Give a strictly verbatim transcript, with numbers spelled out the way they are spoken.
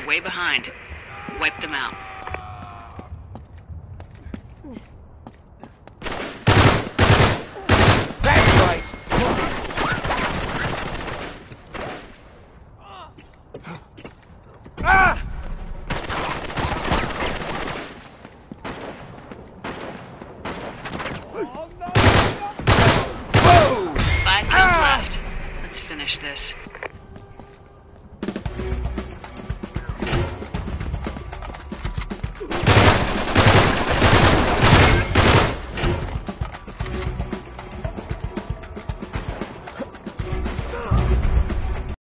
way behind. Wipe them out. That's right! Ah! Five kills left. Let's finish this.